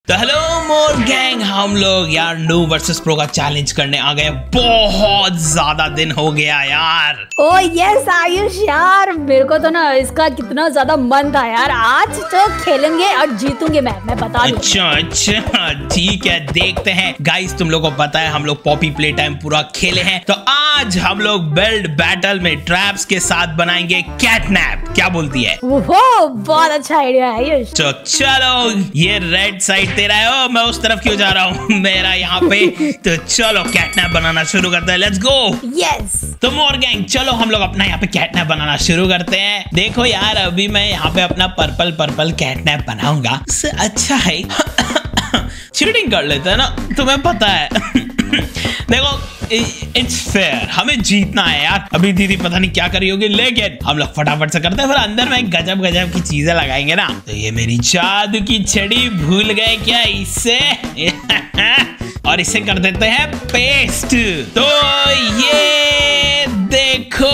तो हेलो मोर गैंग, हम लोग यार नो वर्सेस प्रो का चैलेंज करने आ गए। बहुत ज्यादा दिन हो गया यार। ओ यस आयुष यार, मेरे को तो ना इसका कितना ज्यादा मन था यार। आज तो खेलेंगे और जीतूंगे मैं बता दूं। अच्छा ठीक है, देखते हैं। गाइस तुम लोगों को पता है हम लोग पॉपी प्ले टाइम पूरा खेले हैं, तो आज हम लोग बिल्ड बैटल में ट्रैप्स के साथ बनाएंगे कैटनैप। क्या बोलती है? वो बहुत अच्छा आइडिया है आयुष। तो चलो, ये रेड साइड तेरा है। ओ, मैं उस तरफ क्यों जा रहा हूँ? मेरा यहाँ पे। तो चलो कैटनैप बनाना शुरू करते हैं। Let's go. यस। तो मोर गैंग, चलो हम लोग अपना यहाँ पे कैटनैप बनाना शुरू करते हैं। देखो यार, अभी मैं यहाँ पे अपना पर्पल कैटनैप बनाऊंगा। इससे अच्छा है चीटिंग कर लेते हैं ना, तुम्हें पता है। देखो इट्स फेयर, हमें जीतना है यार। अभी दीदी पता नहीं क्या करी होगी, लेकिन हम लोग फटाफट से करते हैं। फिर अंदर में गजब की चीजें लगाएंगे ना। तो ये मेरी जादू की छड़ी भूल गए क्या इससे? और इसे कर देते हैं पेस्ट। तो ये देखो,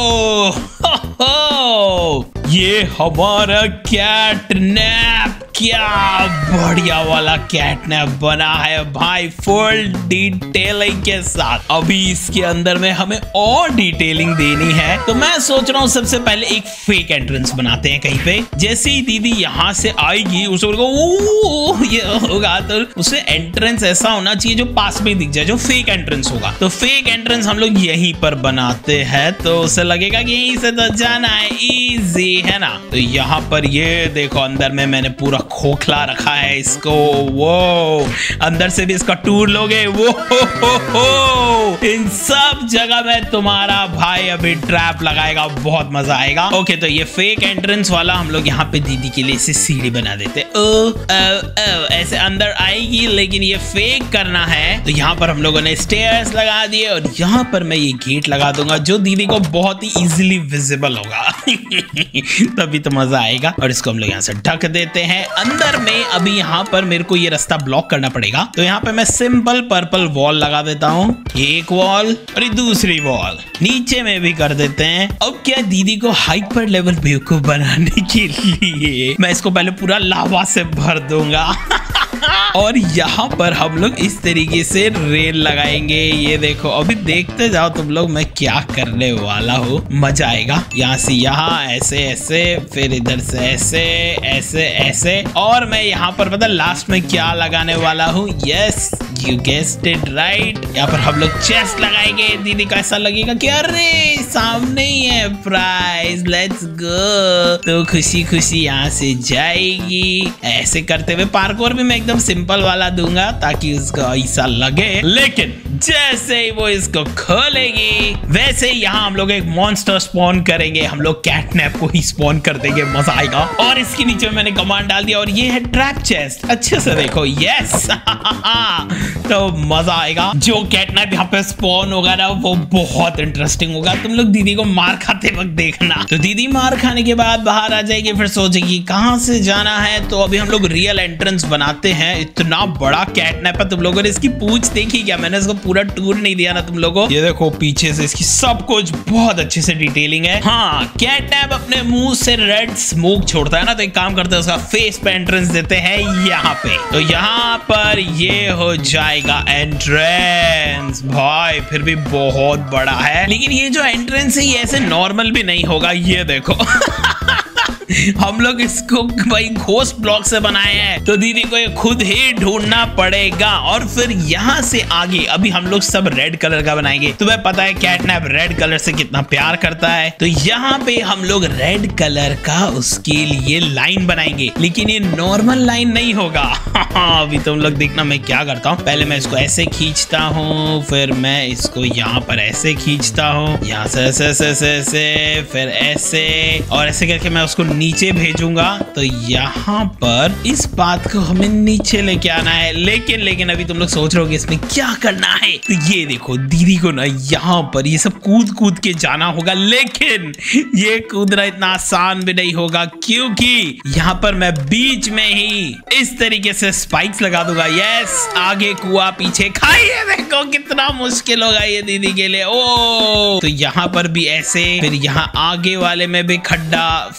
ये हमारा कैटनैप, क्या बढ़िया वाला कैटनैप बना है भाई, फुल डिटेलिंग के साथ। अभी इसके अंदर में हमें और डिटेलिंग देनी है, तो मैं सोच रहा हूँ सबसे पहले एक फेक एंट्रेंस बनाते हैं कहीं पे। जैसे ही दीदी यहाँ से आएगी, उसे ये होगा, तो उसे एंट्रेंस ऐसा होना चाहिए जो पास में दिख जाए, जो फेक एंट्रेंस होगा। तो फेक एंट्रेंस हम लोग यहीं पर बनाते हैं, तो उसे लगेगा कि यहीं से तो जाना है, इजी है ना। तो यहाँ पर ये देखो, अंदर में मैंने पूरा खोखला रखा है इसको। वो अंदर से भी इसका टूर लोगे। वो इन सब जगह में तुम्हारा भाई अभी ट्रैप लगाएगा, बहुत मजा आएगा। ओके, तो ये फेक एंट्रेंस वाला हम लोग यहाँ पे दीदी के लिए इसे सीढ़ी बना देते। ऐसे अंदर आएगी, लेकिन ये फेक करना है, तो यहाँ पर हम लोगों ने स्टेयर्स लगा दिए और यहाँ पर मैं ये गेट लगा दूंगा, जो दीदी को बहुत ही इजीली विजिबल होगा। तभी तो मजा आएगा। और इसको हम लोग यहाँ से ढक देते हैं। अंदर में अभी यहाँ पर मेरे को ये रास्ता ब्लॉक करना पड़ेगा, तो यहाँ पे मैं सिंपल पर्पल वॉल लगा देता हूँ। एक वॉल और दूसरी वॉल नीचे में भी कर देते हैं। अब क्या, दीदी को हाइपर लेवल बेवकूफ बनाने के लिए मैं इसको पहले पूरा लावा से भर दूंगा। और यहाँ पर हम लोग इस तरीके से रेल लगाएंगे। ये देखो, अभी देखते जाओ तुम लोग मैं क्या करने वाला हूँ, मजा आएगा। यहाँ से यहाँ ऐसे ऐसे, फिर इधर से ऐसे ऐसे ऐसे, और मैं यहाँ पर पता लास्ट में क्या लगाने वाला हूँ? Yes, you guessed it right. यहाँ पर हम लोग चेस्ट लगाएंगे। दीदी को ऐसा लगेगा कि अरे सामने ही है प्राइज, लेट्स गो। तो खुशी खुशी यहाँ से जाएगी। ऐसे करते हुए पार्कोर भी मैं एकदम सिंपल वाला दूंगा, ताकि उसको ऐसा लगे। लेकिन जैसे ही वो इसको खोलेगी, वैसे ही यहाँ हम लोग एक मॉन्स्टर स्पॉन करेंगे। हम लोग कैटनैप को ही स्पॉन कर देंगे, मजा आएगा। और इसके नीचे मैंने कमांड डाल दिया, और ये है ट्रैप चेस्ट। अच्छे से देखो, यस। तो मजा आएगा। जो कैटनैप यहाँ पे स्पॉन होगा ना, वो बहुत इंटरेस्टिंग होगा। तुम लोग दीदी को मार खाते वक्त देखना। तो दीदी मार खाने के बाद बाहर आ जाएगी, फिर सोचेगी कहाँ से जाना है। तो अभी हम लोग रियल एंट्रेंस बनाते हैं। इतना बड़ा कैटनैप है, तुम लोगों ने इसकी पूंछ देखी क्या? मैंने इसको पूरा टूर नहीं दिया ना तुम लोगों। ये देखो पीछे से इसकी सब कुछ बहुत अच्छे से डिटेलिंग है। हाँ, कैटनैप अपने मुंह से रेड स्मोक छोड़ता है ना, तो एक काम करते हैं, उसका फेस पे एंट्रेंस देते हैं यहाँ पे। तो यहाँ पर ये हो जाएगा एंट्रेंस। भाई फिर भी बहुत बड़ा है, लेकिन ये जो एंट्रेंस है ये ऐसे नॉर्मल भी नहीं होगा। ये देखो हम लोग इसको भाई घोस्ट ब्लॉक से बनाए हैं, तो दीदी को ये खुद ही ढूंढना पड़ेगा। और फिर यहाँ से आगे अभी हम लोग सब रेड कलर का बनाएंगे। तुम्हें पता है कैटनैप रेड कलर से कितना प्यार करता है, तो यहाँ पे हम लोग रेड कलर का उसके लिए लाइन बनाएंगे, लेकिन ये नॉर्मल लाइन नहीं होगा। अभी तुम लोग देखना मैं क्या करता हूँ। पहले मैं इसको ऐसे खींचता हूँ, फिर मैं इसको यहाँ पर ऐसे खींचता हूँ, यहाँ से ऐसे ऐसे ऐसे ऐसे, फिर ऐसे, और ऐसे करके मैं उसको नीचे भेजूंगा। तो यहाँ पर इस बात को हमें नीचे लेके आना है। लेकिन अभी तुम लोग सोच रहे हो कि इसमें क्या करना है। तो ये देखो, दीदी को ना यहाँ पर ये सब कूद के जाना होगा, लेकिन ये कूदना इतना आसान भी नहीं होगा, क्योंकि यहाँ पर मैं बीच में ही इस तरीके से स्पाइक्स लगा दूंगा। यस, आगे कुआं पीछे खाई। देखो कितना मुश्किल होगा ये दीदी के लिए। ओ, तो यहाँ पर भी ऐसे, फिर यहाँ आगे वाले में भी खड्डा, फिर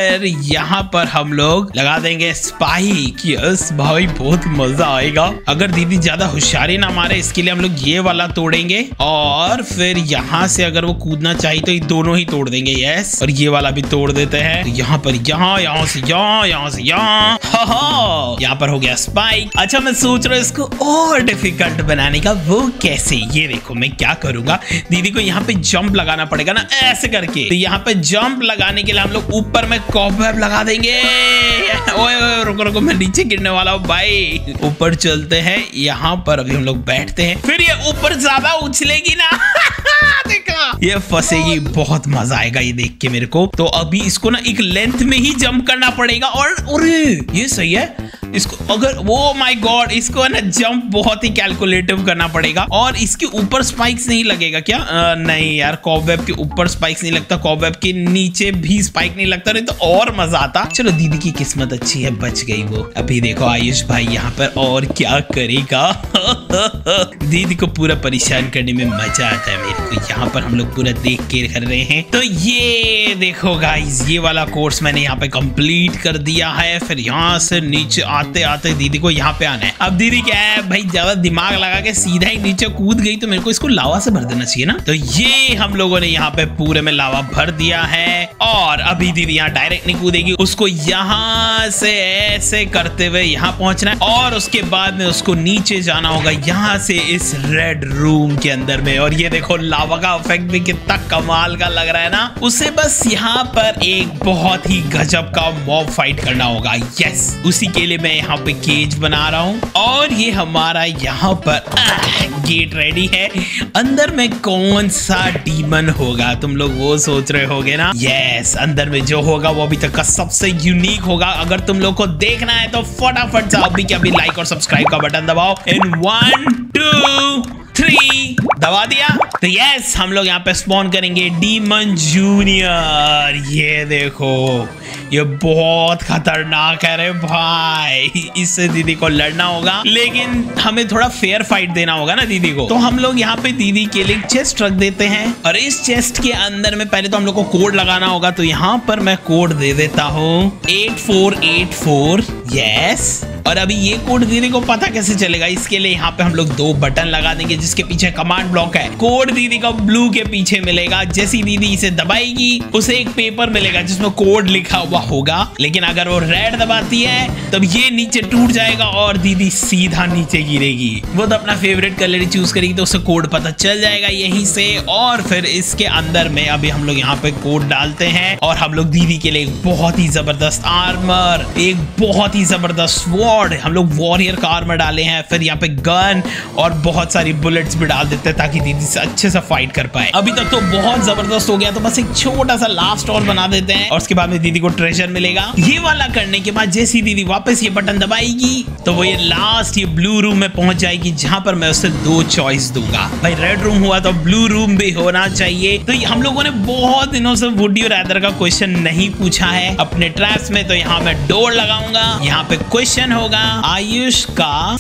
फिर यहाँ पर हम लोग लगा देंगे स्पाइक। यस भाई बहुत मजा आएगा। अगर दीदी ज्यादा होशियारी ना मारे इसके लिए हम लोग ये वाला तोड़ेंगे और फिर यहाँ से अगर वो कूदना चाहिए तो ये दोनों ही तोड़ देंगे। यस, और ये वाला भी तोड़ देते हैं। तो यहाँ पर यहाँ से यहाँ यहाँ पर हो गया स्पाइक। अच्छा मैं सोच रहा हूँ इसको और डिफिकल्ट बनाने का। वो कैसे, ये देखो मैं क्या करूंगा। दीदी को यहाँ पे जंप लगाना पड़ेगा ना ऐसे करके। तो यहाँ पे जंप लगाने के लिए हम लोग ऊपर में कॉबवेब लगा देंगे। ओए रुको मैं नीचे गिरने वाला हूँ भाई। ऊपर चलते हैं, यहाँ पर अभी हम लोग बैठते हैं। फिर ये ऊपर ज्यादा उछलेगी ना देखा, ये फंसेगी। बहुत मजा आएगा ये देख के मेरे को। तो अभी इसको ना एक लेंथ में ही जंप करना पड़ेगा। और अरे ये सही है। इसको अगर वो माय गॉड, इसको ना जंप बहुत ही कैलकुलेटिव करना पड़ेगा। और इसके ऊपर स्पाइक्स नहीं लगेगा क्या? नहीं यार, कॉबवेब के ऊपर स्पाइक्स नहीं लगता, कॉबवेब के नीचे भी स्पाइक नहीं लगता। नहीं तो और मजा आता। चलो दीदी की किस्मत अच्छी है, बच गई वो। अभी देखो आयुष भाई यहाँ पर और क्या करेगा। दीदी को पूरा परेशान करने में मजा आता है मेरे को। यहाँ पर हम लोग पूरा देख के कर रहे हैं। तो ये देखो गाइस, ये वाला कोर्स मैंने यहाँ पे कंप्लीट कर दिया है। फिर यहाँ से नीचे आते आते दीदी को यहाँ पे आना है। अब दीदी क्या है भाई, ज्यादा दिमाग लगा के सीधा ही नीचे कूद गई तो मेरे को इसको लावा से भर देना चाहिए ना। तो ये हम लोगों ने यहाँ पे पूरे में लावा भर दिया है। और अभी दीदी यहाँ डायरेक्ट नहीं कूदेगी, उसको यहाँ से ऐसे करते हुए यहाँ पहुंचना है। और उसके बाद में उसको नीचे जाना होगा यहाँ से इस रेड रूम के अंदर में। और ये देखो लावा का इफेक्ट भी कितना कमाल का लग रहा है ना। उसे बस यहाँ पर एक बहुत ही गजब का मॉब फाइट करना होगा। यस, उसी के लिए मैं यहाँ पे केज बना रहा हूँ। और ये हमारा यहाँ पर गेट रेडी है। अंदर में कौन सा डीमन होगा, तुम लोग वो सोच रहे होगे ना। यस, अंदर में जो होगा वो अभी तक का सबसे यूनिक होगा। अगर तुम लोग को देखना है तो फटाफट से अभी के अभी लाइक और सब्सक्राइब का बटन दबाओ। इन 1 2 3 दबा दिया। तो यस, हम लोग यहाँ पे स्पॉन करेंगे डीमन जूनियर। ये देखो, ये बहुत खतरनाक है रे भाई। इससे दीदी को लड़ना होगा, लेकिन हमें थोड़ा फेयर फाइट देना होगा ना दीदी को। तो हम लोग यहाँ पे दीदी के लिए चेस्ट रख देते हैं। और इस चेस्ट के अंदर में पहले तो हम लोग को कोड लगाना होगा। तो यहाँ पर मैं कोड दे देता हूँ 8484। यस, और अभी ये कोड दीदी को पता कैसे चलेगा, इसके लिए यहाँ पे हम लोग 2 बटन लगा देंगे जिसके पीछे कमांड ब्लॉक है। कोड दीदी का ब्लू के पीछे मिलेगा। जैसी दीदी इसे दबाएगी उसे एक पेपर मिलेगा जिसमें कोड लिखा हुआ होगा। लेकिन अगर वो रेड दबाती है तब ये नीचे टूट जाएगा और दीदी सीधा नीचे गिरेगी। वो तो अपना फेवरेट कलर ही चूज करेगी तो उसे कोड पता चल जाएगा यहीं से। और फिर इसके अंदर में अभी हम लोग यहाँ पे कोड डालते हैं। और हम लोग दीदी के लिए एक बहुत ही जबरदस्त आर्मर, एक बहुत ही जबरदस्त हम लोग वॉरियर का आर्मर डाले हैं। फिर यहाँ पे गन और बहुत सारी बुलेट्स भी डाल देते हैं ताकि दीदी से अच्छे से फाइट कर पाए। अभी तक तो बहुत जबरदस्त हो गया, तो बस एक छोटा सा लास्ट और बना देते हैं और उसके बाद में दीदी को ट्रेजर मिलेगा। ये वाला करने के बाद जैसी दीदी वापस ये बटन दबाएगी तो वो ये लास्ट ये ब्लू रूम में पहुंच जाएगी, जहां पर मैं उसे 2 चॉइस दूंगा। भाई रेड रूम हुआ तो ब्लू रूम भी होना चाहिए। तो हम लोगों ने बहुत दिनों से वुड यू रैदर का क्वेश्चन नहीं पूछा है अपने ट्रैप्स में। तो यहाँ मैं डोर लगाऊंगा। यहाँ पे क्वेश्चन होगा, आयुष का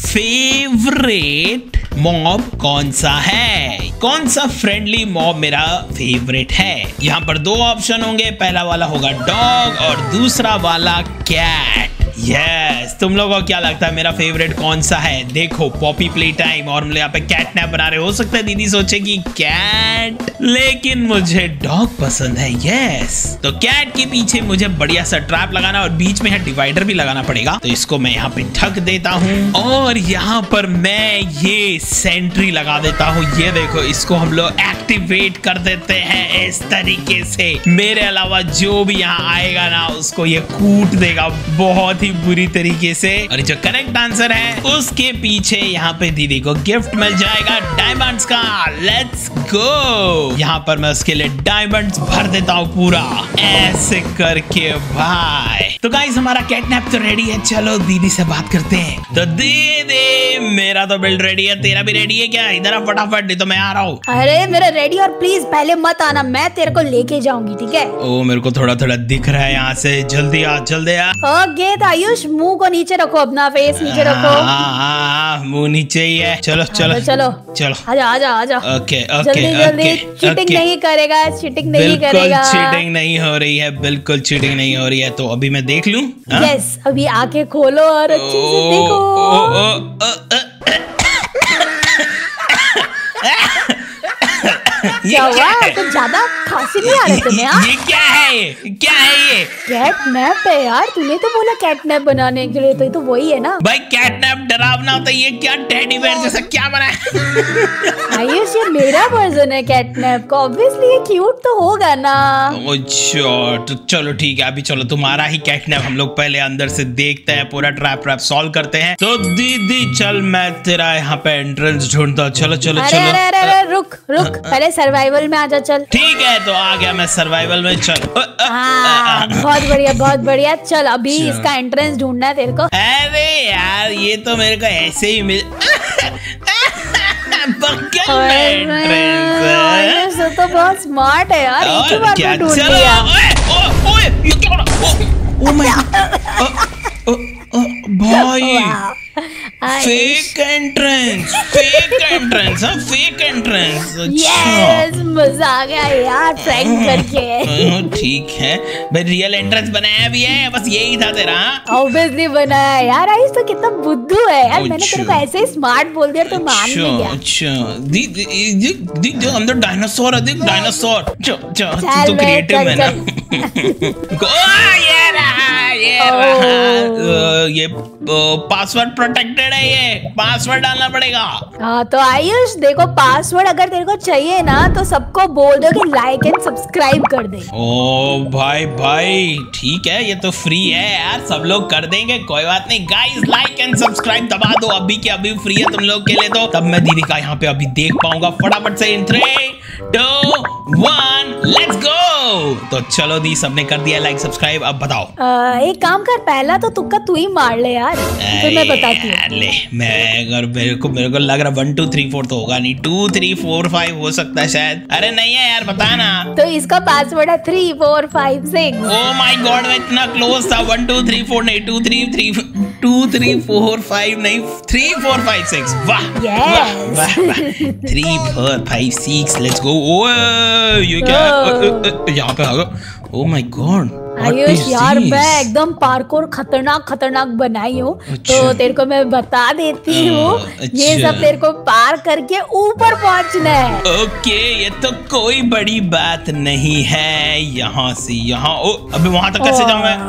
फेवरेट मॉब कौन सा है? कौन सा फ्रेंडली मॉब मेरा फेवरेट है? यहाँ पर 2 ऑप्शन होंगे। पहला वाला होगा डॉग और दूसरा वाला कैट। यस, तुम लोगों को क्या लगता है मेरा फेवरेट कौन सा है? देखो पॉपी प्ले टाइम और हम लोग यहाँ पे कैट नैप बना रहे। हो सकता है दीदी सोचेगी कैट, लेकिन मुझे डॉग पसंद है। यस, तो कैट के पीछे मुझे बढ़िया सा ट्रैप लगाना और बीच में यहाँ डिवाइडर भी लगाना पड़ेगा। तो इसको मैं यहाँ पे ढक देता हूँ और यहाँ पर मैं ये सेंट्री लगा देता हूँ। ये देखो, इसको हम लोग एक्टिवेट कर देते हैं इस तरीके से। मेरे अलावा जो भी यहाँ आएगा ना उसको ये कूट देगा बहुत ही बुरी तरीके से। और जो करेक्ट आंसर है उसके पीछे यहाँ पे दीदी को गिफ्ट मिल जाएगा डायमंड्स का। Let's go. यहाँ पर मैं उसके लिए डायमंड्स भर देता हूँ पूरा ऐसे करके भाई। तो गाइस हमारा कैटनैप तो रेडी है, चलो दीदी से बात करते हैं। तो दीदी मेरा तो बिल्ड रेडी है, तेरा भी रेडी है क्या? इधर आ फटाफट, नहीं तो मैं आ रहा हूँ। अरे मेरा रेडी, और प्लीज पहले मत आना, मैं तेरे को लेके जाऊंगी, ठीक है? ओ मेरे को थोड़ा थोड़ा दिख रहा है यहाँ से, जल्दी आ जल्दी आ। ओके तो आयुष मुंह को नीचे रखो, अपना फेस नीचे रखो। मुंह नीचे ही है। चलो चलो चलो चलो, आजा आजा आजा। ओके जल्दी जल्दी, चीटिंग नहीं करेगा, चीटिंग नहीं करेगा। चीटिंग नहीं हो रही है, बिल्कुल चीटिंग नहीं हो रही है। तो अभी मैं देख लूं? यस, अभी आंखें खोलो और अच्छे से देखो। क्या हुआ? तो ज्यादा खांसी नहीं आ रही तुम्हें? ये क्या है? क्या है ये? कैटनैप है यार, तूने तो बोला कैटनैप बनाने के लिए, तो ये तो वही है ना भाई। कैटनैप डरावना होता है, ये क्या टेडी बेयर जैसा क्या बना है? आयुष ये मेरा वर्जन है कैटनैप का, ऑब्वियसली ये क्यूट तो होगा ना। अच्छा तो चलो ठीक है, अभी चलो तुम्हारा ही कैटनैप हम लोग पहले अंदर से देखते हैं, पूरा ट्रैप सॉल्व करते हैं। तो दीदी चल, मैं तेरा यहाँ पे एंट्रेंस ढूंढता। चलो चलो अरे चलो। अरे अरे रुक रुक, पहले सर्वाइवल में आजा। चल ठीक है, तो आ गया मैं सर्वाइवल में। चल बहुत बढ़िया बहुत बढ़िया। चल अभी इसका एंट्रेंस ढूंढना है तेरे को। अरे यार ये तो मेरे को ऐसे ही मिल बगल में एंट्रेंस है। तो बहुत स्मार्ट है यार, एक ही बार में ढूंढ लिया। ओए ये क्या हो रहा? ओ माय भाई, फेक एंट्रेंस, फेक एंट्रेंस, हाँ फेक एंट्रेंस। यस, मजा आ गया यार प्रैंक करके। ठीक है भाई, रियल एंट्रेंस बनाया भी है, बस यही था तेरा? ऑब्वियसली बनाया यार। आयुष तो कितना बुद्धू है यार, मैंने तेरे को ऐसे ही स्मार्ट बोल दिया तो मान नहीं गया। अच्छा देख जो अंदर डायनासोर है, देख डायनासोर। तू क्रिएटिव है ना? ये पासवर्ड प्रोटेक्टेड है, ये पासवर्ड डालना पड़ेगा। हाँ तो आयुष देखो, पासवर्ड अगर तेरे को चाहिए ना तो सबको बोल दो कि लाइक एंड सब्सक्राइब कर दे। ओ भाई भाई ठीक है, ये तो फ्री है यार, सब लोग कर देंगे, कोई बात नहीं। गाइस लाइक एंड सब्सक्राइब दबा दो, अभी के अभी फ्री है तुम लोग के लिए, तो तब मैं दीदी का यहाँ पे अभी देख पाऊंगा फटाफट से। In 3, 2, 1 let's go. तो चलो दी, सबने कर दिया लाइक सब्सक्राइब। अब बताओ एक काम कर, पहला तो तुक्का तू ही मार ले यार, तो मैं बताती हूँ। ले मैं अगर मेरे को लग रहा 1 2 3 4 तो होगा नहीं, 2 3 4 5 हो सकता है शायद। अरे नहीं है यार, बता ना। तो इसका पासवर्ड है 3 4 5 6। ओ माय गॉड, मैं इतना क्लोज था। 1 2 3 4 नहीं, 2 3 4 5 नहीं, 3 4 5 6। वाह वाह वाह, 3 4 5 6 लेट्स गो। ये क्या यहाँ पे आ गया? ओ माय गॉड आयुष यार, मैं एकदम पार्कोर खतरनाक बनाई हूँ। अच्छा। तो तेरे को मैं बता देती हूँ। अच्छा। ये सब तेरे को पार करके ऊपर पहुँचना है। ओके, ये तो कोई बड़ी बात नहीं है। यहाँ से यहाँ, ओ अभी वहां तक कैसे जाऊँ मैं?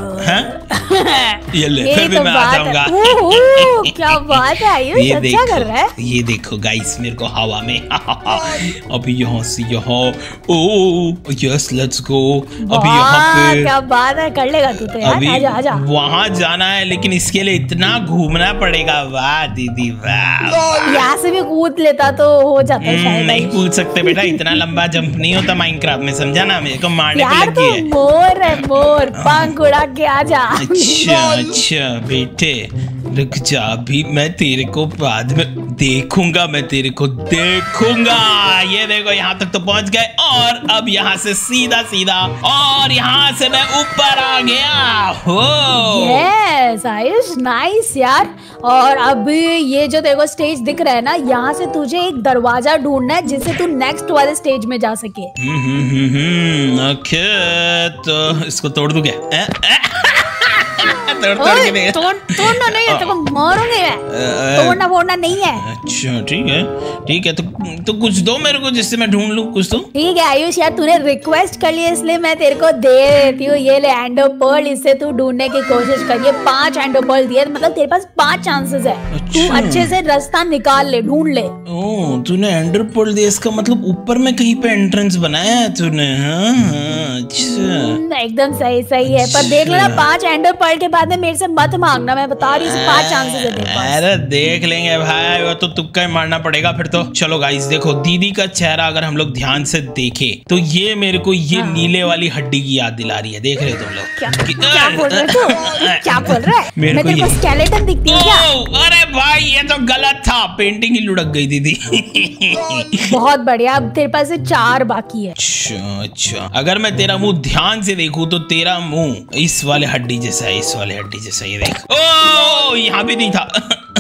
ये ले, फिर भी मैं आ जाऊंगा। क्या बात है आयुष, अच्छा कर रहा है। ये देखो गाइस, मेरे को हवा में अभी यहाँ से यहाँ। Oh yes let's go. अभी यहाँ पे क्या बात है, कर लेगा तू तो यार। अभी आजा आजा। वहाँ जाना है, लेकिन इसके लिए इतना घूमना पड़ेगा। वाह दीदी वाह। यहाँ से भी कूद लेता तो हो जाता है शायद। नहीं कूद सकते बेटा, इतना लंबा जंप नहीं होता माइनक्राफ्ट में, समझा ना? मेरे को मारने पे यार लग तो गई है। मोर है, मोर पंख उड़ा के आजा। अच्छा बेटे रुक जा, अभी मैं तेरे को बाद में देखूंगा, मैं तेरे को देखूंगा। ये देखो यहाँ तक तो पहुंच गए, और अब यहाँ से सीधा सीधा, और यहाँ से मैं ऊपर आ गया। हो यस आयुष, नाइस यार। और अब ये जो तेरे को स्टेज दिख रहा है ना, यहाँ से तुझे एक दरवाजा ढूंढना है जिससे तू नेक्स्ट वाले स्टेज में जा सके। ओके, तो इसको तोड़ दूं क्या? तोड़ना नहीं है, तेरे को मारूंगी मैं। तोड़ना फोड़ना नहीं है। अच्छा ठीक है, तो कुछ दो मेरे को जिससे मैं ढूंढ लूं कुछ तो। ठीक है आयुष यार, तूने रिक्वेस्ट कर लिया इसलिए मैं तेरे को दे देती हूँ। ये ले एंडर पर्ल, इससे तू ढूंढने की कोशिश कर। ये 5 एंडर पर्ल दिए, मतलब तेरे पास 5 चांसेस है। तू अच्छे से रास्ता निकाल ले, ढूंढ ले। ओह तूने एंडर पर्ल दिया, इसका मतलब ऊपर में कहीं पे एंट्रेंस बनाया है तूने? अच्छा एकदम सही है, पर देख लेना 5 एंडर पर्ल के बाद में मेरे से मत मांगना, मैं बता रही हूँ 5 चांसेस है तेरे पास। अरे देख लेंगे भाई, वो तो तुक्का ही मारना पड़ेगा फिर तो। चलो गाइस देखो, दीदी का चेहरा अगर हम लोग ध्यान से देखें तो ये मेरे को ये नीले वाली हड्डी की याद दिला रही है। देख रहे हो तुम लोग? क्या बोल रहे हो? क्या बोल रहा है? मैं तेरे को स्केलेटन दिखती हूँ क्या? अरे भाई ये तो गलत था, पेंटिंग ही लुढ़क गई दीदी। बहुत बढ़िया, अब तेरे पास से 4 बाकी है। अच्छा, अगर मैं तेरा मुंह ध्यान से देखूं तो तेरा मुंह इस वाले हड्डी जैसा है, इस वाले हड्डी जैसा। ये देख, ओ यहाँ भी नहीं था।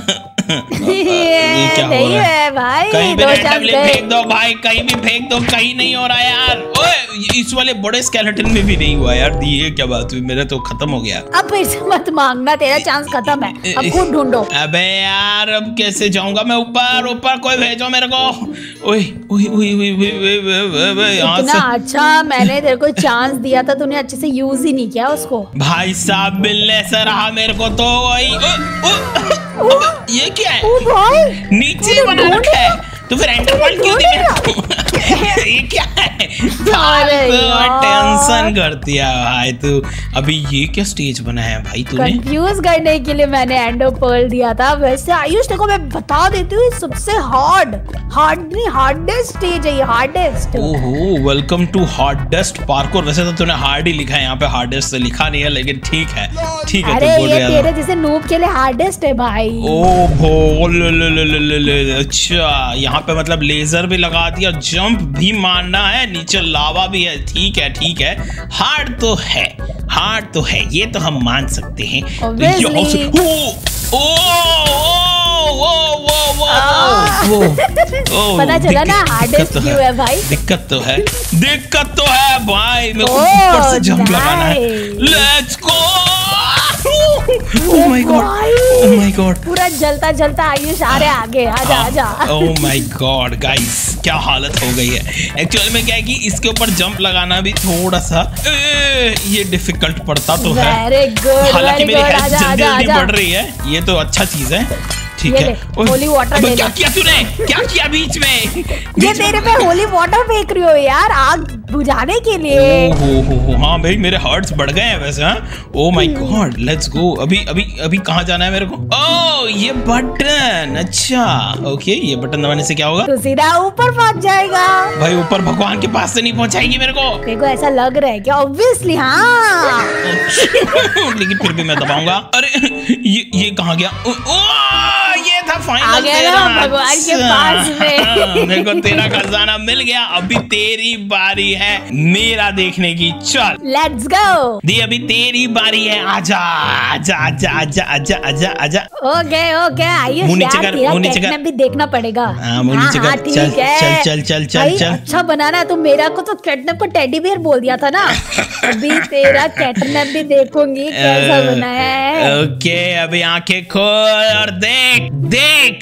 ये क्या नहीं हो रहा है भाई, कहीं भी 2 रैंडमली चांस फेंक दो भाई, कहीं भी फेंक दो, कहीं नहीं हो रहा यार। ओए इस वाले बड़े स्केलेटन में भी नहीं हुआ यार। ये क्या बात हुई, मेरा तो खत्म हो गया। अब फिर से मत मांगना, तेरा चांस खत्म है, अब खुद ढूंढो। अबे यार अब कैसे जाऊंगा मैं ऊपर? ऊपर कोई भेजो मेरे को। ओए ओए ओए ओए ओए यहाँ इतना से। अच्छा मैंने तेरे को चांस दिया था, तूने अच्छे से यूज ही नहीं किया उसको। भाई साहब मिलने से रहा मेरे को तो वही। ये क्या है? ओ भाई, नीचे बना रखा है तो फिर एंटर पॉइंट क्यों दी मेरे को? ये क्या है? टेंशन करती है भाई तू। अभी ये क्या स्टेज बनाया है भाई तूने? कंफ्यूज करने के लिए मैंने एंडो पर्ल दिया था। वैसे आयुष देखो मैं बता देती हूँ, सबसे हार्डेस्ट स्टेज है ये, हार्डेस्ट। ओहो, वेलकम टू हार्डेस्ट पार्कोर। वैसे तो तूने हार्ड ही लिखा है यहाँ पे, हार्डेस्ट से लिखा नहीं है, लेकिन ठीक है ठीक है। अरे तू बोल ये रहा तेरे जैसे नूब के लिए हार्डेस्ट है भाई। ओ भोल अच्छा, यहाँ पे मतलब लेजर भी लगा दिया, जंप भी मारना है, नीचे लावा भी है। ठीक है ठीक है, हार्ड तो है, हार्ड तो है, ये तो हम मान सकते हैं। पता चला ना हार्डेस्ट क्यों है भाई? दिक्कत तो है भाई, मेरे को ऊपर से जंप लगाना है। Let's go. Oh my God! Oh my God! पूरा जलता जलता आयुष आ रहे आगे, आजा आजा। Oh my God, guys, क्या हालत हो गई है। एक्चुअली में क्या है कि इसके ऊपर जंप लगाना भी थोड़ा सा ये डिफिकल्ट पड़ता तो है। वेरी गुड, हालांकि मेरी हेल्थ जल्दी जल्दी बढ़ रही है, ये तो अच्छा चीज है। ठीक है। होली वाटर ले क्या किया तूने? क्या किया बीच में? ये तेरे पे होली वाटर फेंक रही हो यार, आग बुझाने के लिए। हो हाँ भाई, मेरे हार्ट्स बढ़ गए हैं वैसे। Oh my God, let's go. अभी कहाँ जाना है मेरे को? ओह ये बटन, अच्छा ओके, ये बटन दबाने से क्या होगा? तो सीधा ऊपर पहुंच जाएगा। भाई ऊपर भगवान के पास से नहीं पहुंचाएगी मेरे को? तेरे को ऐसा लग रहा है क्या? ऑब्वियसली हाँ। लेकिन फिर भी मैं दबाऊंगा। अरे ये कहाँ गया? ये था फाइनल तेरा, भगवान के पास में। मेरे को तेरा खजाना मिल गया। अभी तेरी बारी है मेरा देखने की। चल लेट्स गो। दी अभी तेरी बारी है, आजा आजा आजा आजा आजा आजा आजा। ओके ओके आयुष, मुंह नीचे कर, मुंह नीचे कर। भी देखना पड़ेगा। मुंह नीचे कर। चल चल चल चल चल चल। अच्छा बनाना है तो मेरा को तो कैटनैप को टेडी बियर बोल दिया था ना। अभी तेरा कैटनैप भी देखूंगी कैसा बनाया है। ओके अभी आंखें खोल और देख देख।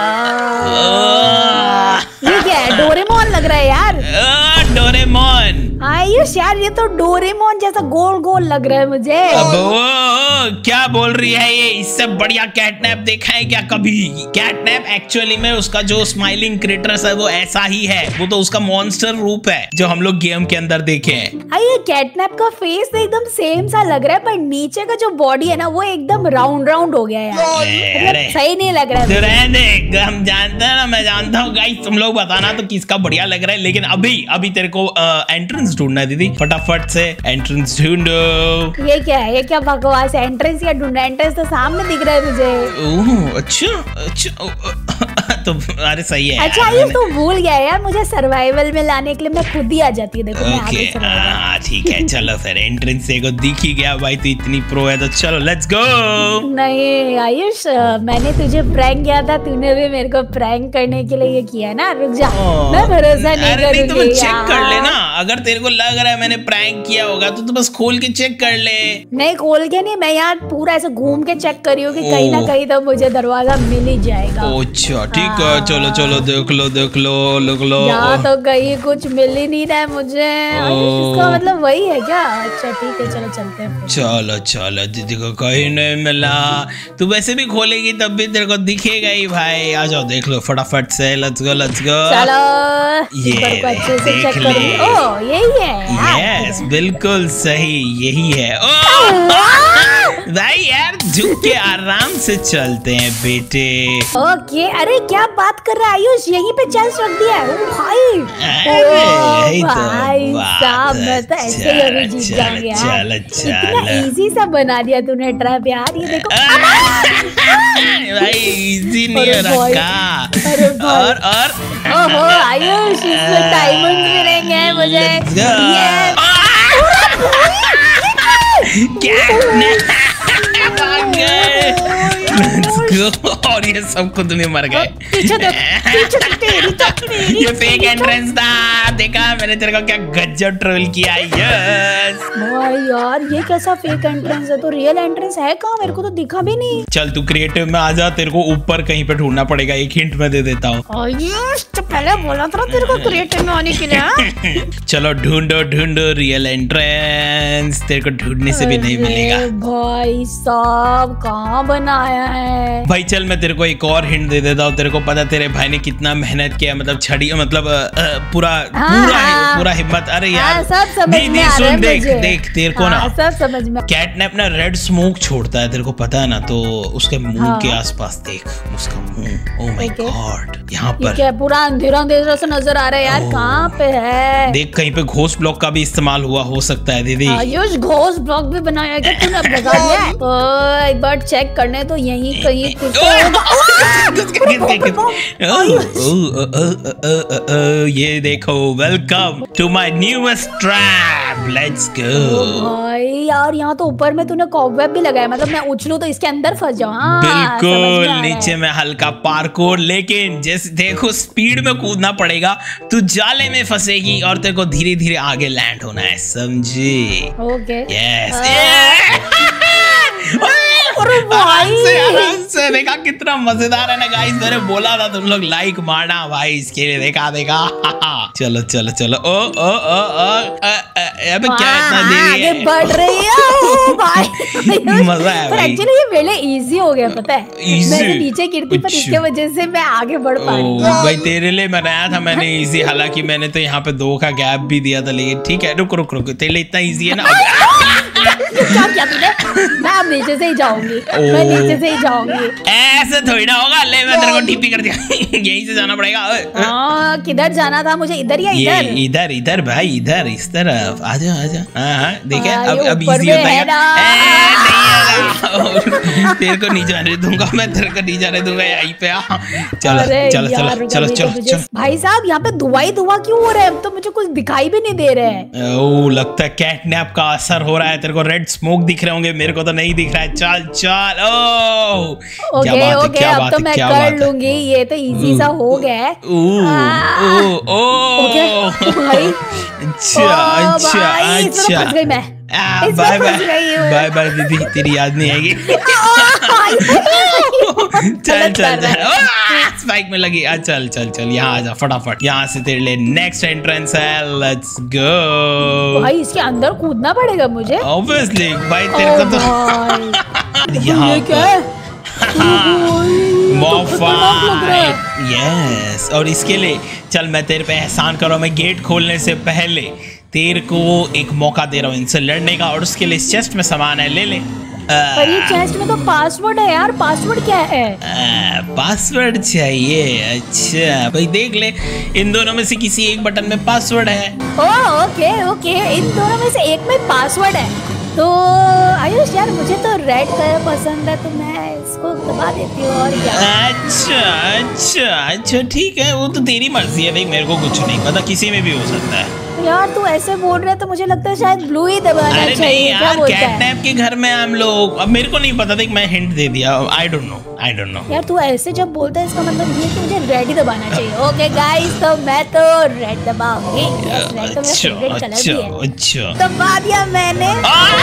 ये क्या है? डोरेमोन लग रहा है यार। डोरेमोन। आयुष यार ये तो डोरेमोन जैसा गोल गोल लग रहा है मुझे। अब क्या बोल रही है ये? इससे बढ़िया कैटनैप देखा है क्या कभी? कैटनैप एक्चुअली में उसका जो स्माइलिंग क्रिएटर्स है वो ऐसा ही है, वो तो उसका मॉन्स्टर रूप है जो हम लोग गेम के अंदर देखे हैं। ये कैटनैप का फेस एकदम सेम सा लग रहा है, पर नीचे का जो बॉडी है ना वो एकदम राउंड राउंड हो गया यार। मतलब सही नहीं लग रहा है। देख हम जानते हैं ना, मैं जानता हूँ गाइस, तुम लोग बताना तो किसका बढ़िया लग रहा है। लेकिन अभी तेरे को एंट्रेंस ढूंढना है दीदी, फटाफट से एंट्रेंस ढूंढो। ये क्या है? ये क्या बकवास है? एंट्रेंस या ढूंढना? एंट्रेंस तो सामने दिख रहा है मुझे। ओह अच्छा तो अरे सही है। अच्छा ये तो भूल गया यार, मुझे सर्वाइवल में लाने के लिए मैं खुद ही आ जाती हूँ। देखो मैं आगे ठीक है चलो फिर एंट्रेंस से को दिख ही गया भाई, तो इतनी प्रो है तो चलो लेट्स गो। नहीं आयुष, मैंने तुझे प्रैंक किया था, तूने भी मेरे को प्रैंक करने के लिए ये किया ना। रुक जा, मैं भरोसा नहीं करूंगी। तो चेक कर लेना, अगर तेरे को लग रहा है मैंने प्रैंक किया होगा तो बस खोल के चेक कर ले। नहीं खोल के नहीं, मैं यार पूरा ऐसे घूम के चेक करी हूँ कि कहीं ना कहीं तो मुझे दरवाजा मिल ही जाएगा। अच्छा ठीक है, चलो चलो देख लो। यहाँ तो कहीं कुछ मिल ही नहीं रहा है मुझे। इसका मतलब वही है क्या? अच्छा ठीक है चलो चलते हैं। चलो दीदी को कहीं नहीं मिला, तू वैसे भी खोलेगी तब भी तेरे को दिखेगा ही भाई। आ जाओ देख लो फटाफट से, लेट्स गो चलो। ये अच्छे से चेक कर। ओह यही है। यस बिल्कुल सही, यही है। भाई यार झुक के आराम से चलते हैं बेटे। ओके, अरे क्या बात कर रहा है आयुष, यहीं पे चेस्ट रख दिया है। ओ भाई, अरे भाई साहब, मैं तो ऐसे ही अभी जीत जाऊंगी यार। इतना इजी सा बना दिया तूने ट्रैप यार, ये देखो। भाई इजी नहीं रखा। और ओहो आयुष, इसमें डायमंड मिलेंगे मुझे। और ये सब खुद में मर गए। ये फेक एंट्रेंस था, देखा मैंने तेरे को क्या गजब ट्रोल किया। यस भाई यार, ये कैसा फेक एंट्रेंस है? तो रियल एंट्रेंस है कहाँ? मेरे को तो दिखा भी नहीं। चल तू क्रिएटिव में आ जा, तेरे को ऊपर कहीं पे ढूंढना पड़ेगा। एक हिंट मैं दे देता हूँ। तो पहले बोला था तेरे को क्रिएटिव में आने के लिए। चलो ढूंढो रियल एंट्रेंस, तेरे को ढूंढने से भी नहीं मिलेगा। भाई साहब, कहाँ बनाया है? भाई चल मैं तेरे को एक और हिंट दे देता हूँ। तेरे को पता तेरे भाई ने कितना मेहनत किया, मतलब छड़ी, मतलब पूरा हिम्मत। अरे यार सब समझ में आ रहा है मुझे। देख तेरे को ना सब समझ में। कैटनैप ना रेड स्मोक छोड़ता है, तेरे को पता है ना? तो उसके मुंह के आसपास देख, उसका मुंह। ओह माय गॉड, यहाँ पर क्या पूरा अंधेरा से नजर आ रहा है यार? कहाँ पे है? देख कहीं पे घोस्ट ब्लॉक का भी इस्तेमाल हुआ हो सकता है दीदी। आयुष, घोस्ट ब्लॉक भी बनाया क्या तूने? अब लगा लिया? एक बार चेक करने तो यहीं कहीं ये देखो, welcome to my newest trap, let's go. भाई यार, यहाँ तो ऊपर में तूने कॉबवेब भी लगाया, मतलब मैं उछलूं तो इसके अंदर फंस जाऊँ। बिल्कुल, नीचे में हल्का पार्कोर, लेकिन जैसे देखो स्पीड में कूदना पड़ेगा, तू जाले में फंसेगी और तेरे को धीरे धीरे आगे लैंड होना है, समझी? Okay, yes. आराम से देखा कितना मजेदार है ना गाइस। मैंने बोला था तुम लोग लाइक मारना भाई इसके लिए। देखा चलो अबे क्या इतना देरी है? बढ़ रही है भाई। मजा है भाई। एक्चुअली ये मेरे इजी हो गया, पता है? मैं नीचे गिरती पर इसके वजह से मैं आगे बढ़ पा रही हूँ। भाई तेरे लिए बनाया था मैंने इजी, हालांकि मैंने तो यहाँ पे 2 का गैप भी दिया था, लेकिन ठीक है। रुक तेरे लिए इतना इजी है ना। क्या किया तूने? मैं अब नीचे से ही जाऊंगी, मैं नीचे से ही जाऊंगी। ऐसे थोड़ी ना होगा। ले मैं तेरे को टीपी कर दिया। यहीं से जाना पड़ेगा। किधर जाना था मुझे? इधर या इधर? इधर भाई, इधर इस तरफ। आजा। हाँ देखे अब इजी होता है। तेरे को नहीं जाने दूंगा मैं, तेरे को नहीं जाने दूंगा। यहीं पे चलो। भाई साहब, यहाँ पे धुआं क्यों हो रहा है? अब तो मुझे कुछ दिखाई भी नहीं दे रहे हैं। ओह, लगता है कैटनैप का असर हो रहा है। तेरे को रेड स्मोक दिख रहे होंगे, मेरे को तो नहीं दिख रहा है। चल। ओके, अब तो मैं कर लूंगी। ये तो इजी सा हो गया है। अच्छा। बाय दीदी, तेरी याद नहीं आएगी। चल स्पाइक में लगी। चल यहाँ आजा फटाफट। यहाँ से तेरे लिए नेक्स्ट एंट्रेंस है, लेट्स गो। भाई इसके अंदर कूदना पड़ेगा मुझे? ऑब्वियसली भाई, तेरे को तो यहाँ क्या है? यस। और इसके लिए चल मैं तेरे पे एहसान करो, मैं गेट खोलने से पहले तेरे को एक मौका दे रहा हूँ इनसे लड़ने का, और उसके लिए इस चेस्ट में सामान है, ले ले। पर ये चेस्ट में तो पासवर्ड है यार। पासवर्ड क्या है? पासवर्ड चाहिए? अच्छा भाई देख ले, इन दोनों में से किसी एक बटन में पासवर्ड है। ओके, इन दोनों में से एक में पासवर्ड है। तो आयुष यार, मुझे तो रेड कलर पसंद है, तो मैं इसको दबा देती हूँ। और क्या? अच्छा ठीक है, वो तो तेरी मर्जी है। देख मेरे को कुछ नहीं पता, किसी में भी हो सकता है। यार तू ऐसे बोल रहा है तो मुझे लगता है शायद ब्लू ही दबाना चाहिए। क्या बोलता है? कैटनैप के घर में हम लोग, अब मेरे को नहीं पता, देख मैं हिंट दे दिया। I don't know. यार तू ऐसे जब बोलता है इसका मतलब ये कि मुझे रेड ही दबाना चाहिए। ओके गाइस, तो मैं तो रेड दबाऊंगी। रेड तो मेरा फेवरेट कलर भी है। अच्छा दबा दिया मैंने।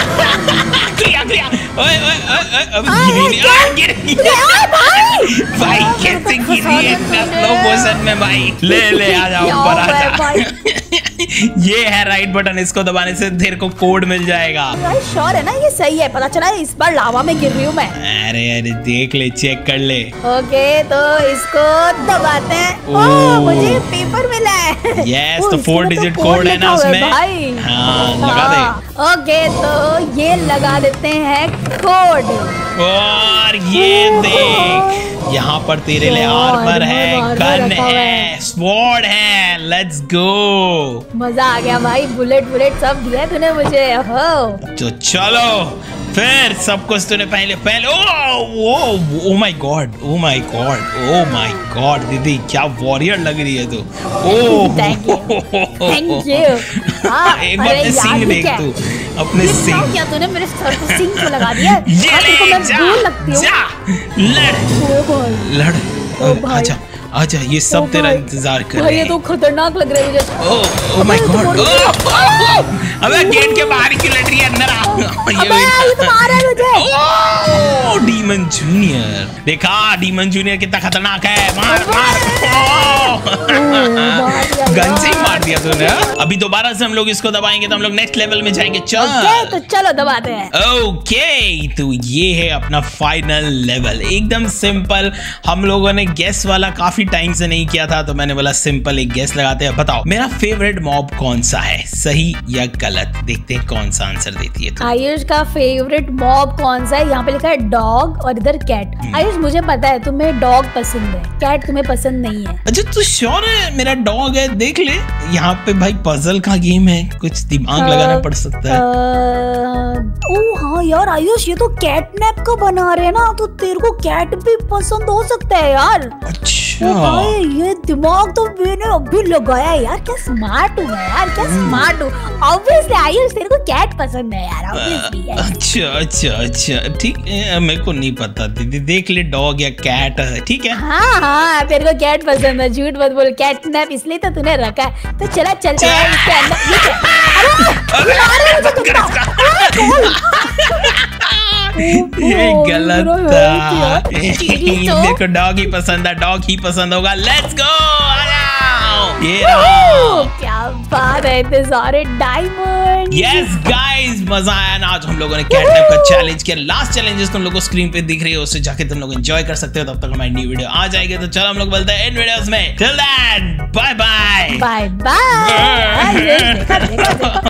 भाई कैसे गिरी है स्लो मोशन में भाई। ले आ जाओ, ऊपर आ जा। ये है राइट बटन, इसको दबाने से तेरे को कोड मिल जाएगा। यार श्योर है ना ये सही है? पता चला इस बार लावा में गिर रही हूँ मैं। अरे देख ले, चेक कर ले। ओके, तो इसको दबाते हैं। मुझे पेपर मिला है। यस, तो 4 डिजिट कोड है ना उसमें। हाँ, लगा दे। ओके, तो ये लगा देते हैं कोड। और ये देख, यहाँ पर तेरे लिए आर्मर है, गन है, स्वॉर्ड है। Let's go. मजा आ गया भाई, बुलेट सब दिया तूने मुझे। तो चलो फिर सब कुछ तूने पहले oh my God, oh my God, oh my God दीदी, क्या वॉरियर लग रही है तू। Oh thank you. एक बार अपने सिंग देख तू, अपने सिंग। क्या तूने मेरे सर पे सिंग क्यों लगा दिया? ये ले, जा, लड़। अच्छा आजा, ये सब तेरा इंतजार कर रहे हैं। ये तो खतरनाक लग रहा है मुझे। ओह माय गॉड, अबे गेट के बाहर की लड़ रही है, अंदर आ। ये तो मार रहा है मुझे। डीमन जूनियर, देखा डीमन जूनियर कितना खतरनाक है। मार गन से ही मार दिया तूने। अभी दोबारा से हम लोग इसको दबाएंगे तो हम लोग नेक्स्ट लेवल में जाएंगे। तो चलो दबाते हैं। ओके, तो ये है अपना फाइनल लेवल, एकदम सिंपल। हम लोगों ने गेस वाला काफी टाइम से नहीं किया था, तो मैंने बोला सिंपल एक गेस लगाते हैं। बताओ मेरा फेवरेट मॉब कौन सा है, सही या गलत? देखते हैं कौन सा आंसर देती है। आयुष का फेवरेट मॉब कौन सा है? यहाँ पे लिखा है डॉग और इधर कैट। आयुष मुझे पता है तुम्हें डॉग पसंद है, कैट तुम्हें पसंद नहीं है। अच्छा तू श्योर है मेरा डॉग है? देख ले यहाँ पे भाई, पजल का गेम है, कुछ दिमाग लगाना पड़ सकता है। ओह हाँ यार आयुष, ये तो कैटनैप का बना रहे हैं ना, तो तेरे को कैट भी पसंद हो सकता है यार। अच्छा ये दिमाग तो मैंने अभी लगाया यार। क्या स्मार्ट हूँ मैं यार, क्या स्मार्ट हूँ। ऑब्वियसली आयुष तेरे को कैट पसंद है यार, ऑब्वियसली। अच्छा ठीक है, मेरे को नहीं पता दीदी, देख ले डॉग या कैट, ठीक है। हाँ तेरे को कैट पसंद है, झूठ मत बोल। कैटनैप इसलिए तो तूने रखा है। तो चला चलते हैं इसके अंदर। ये गलत था। देखो डॉग ही पसंद है, डॉग ही पसंद होगा। लेट्स गो, ये क्या बात है, इतने सारे डायमंड। यस गाइस, मजा आया ना। आज हम लोगों ने कैटनैप का चैलेंज किया। लास्ट चैलेंजेस तुम लोगों को स्क्रीन पे दिख रही है, उससे जाके तुम लोग एंजॉय कर सकते हो। तब तक हमारी न्यू वीडियो आ जाएगी। तो चलो हम लोग बोलते हैं इन वीडियोस में। Till then bye bye. Bye bye.